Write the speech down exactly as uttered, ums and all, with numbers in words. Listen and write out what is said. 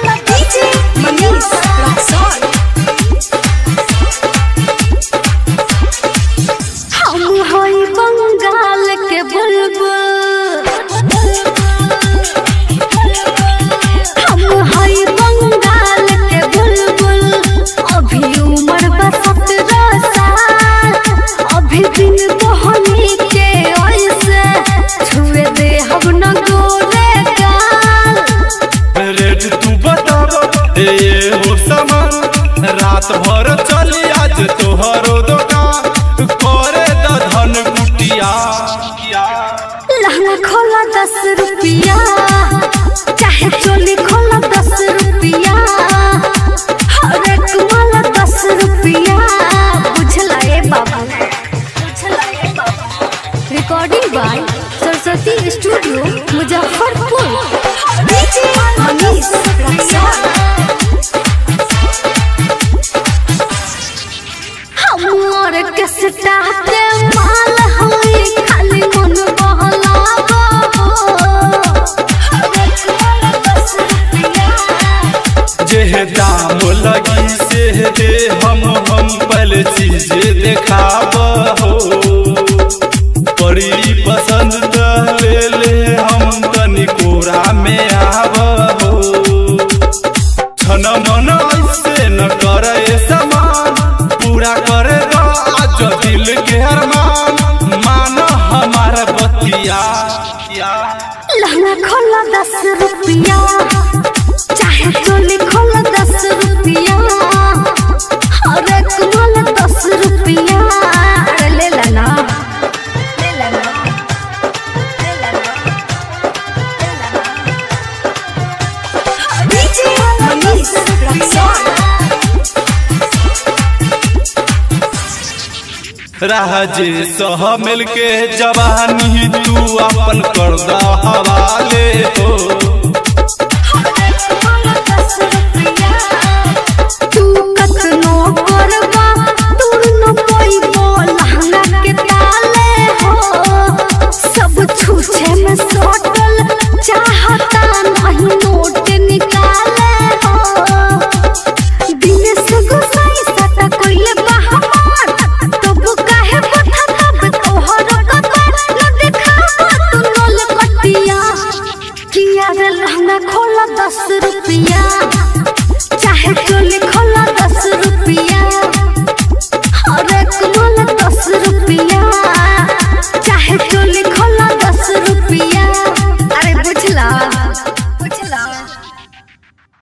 रात भर चली आज तोहरो दुकान करे धन कुटिया लहंगा खोला दस रुपया चाहे चोली खोला दस रुपया हर एक माला दस रुपया बुझला ए बाबू बुझला ए बाबू। Recording by Saraswati studio Muzaffarpur. DJ Manish Raxaul. हमर कसटा के माल होई खाली मन बहलावा जे दाम लगी से दे हम हम पहले चीज देखाब हो बड़ी पसंद ले ले हम तनी कोरा में आब हो छन मन ऐसे न करे समान पूरा करे आज दिल के अरमान मान हमारा बतिया। लहंगा खोला दस रुपया चाहे चोली खोला दस रुपया हर एक माला दस रुपया ले लेना ले लेना ले लेना ले लेना। डीजे मनीष रक्सौल। राजे सह मिल के जवानी तू अपन कर दा हवाले हो तू कतनो करवा तू न कोई लहंगा के ताले हो सब छूछे में सोटल चाहता नहीं नोट निकाले हो दिन से गुसाई सता कोई बहार तब काहे पथा तब तोहर कपार न दिखावा तू नल कटिया किया रे लहंगा खोला दस रुपया।